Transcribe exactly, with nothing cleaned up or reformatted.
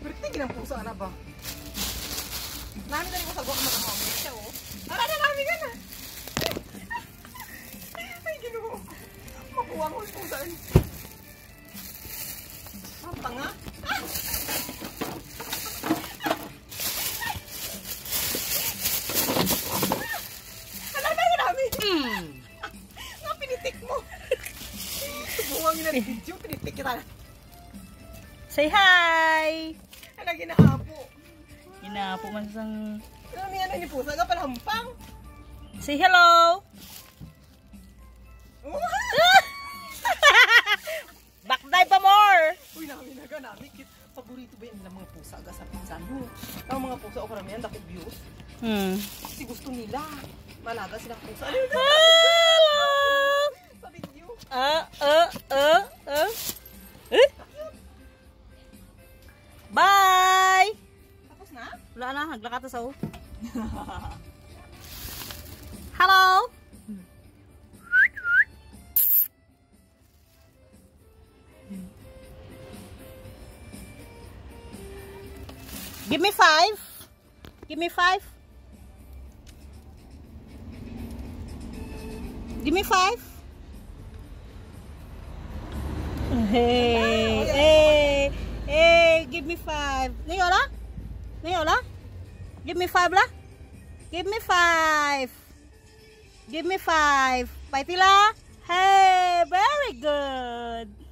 Berarti ginang pusa na ba? Nami tadi ko sa gwa mga mga siya oh. Ara na nami ka na. Ay Ginoo. Makuha ko pusa. Ang tanga. Ala na nami. Hmm. Nga pinitik mo. Buwang ina video pinitik kita. Say hi! Ano ginaapo? Ginaapo man sang... Ano niya na ni pusa ka pala hampang? Say hello! Bakday pa more! Uy, nami na ka nami. Paborito ba yung mga pusa ka sa pinsan mo? Ang mga pusa o karamihan, dako views. Hmm. Kasi gusto nila. Malaga silang pusa. Ano yun? Hello! Sa video. Ah, ah, ah, ah. Eh? Bye! Tapos na? Wala na, naglakata sa o. Hello! Give me five. Give me five. Give me five. Hey, hey, hey, give me five. Niyola? Niyola? Give me five lah. Give me five. Give me five. Paitila? Hey, very good.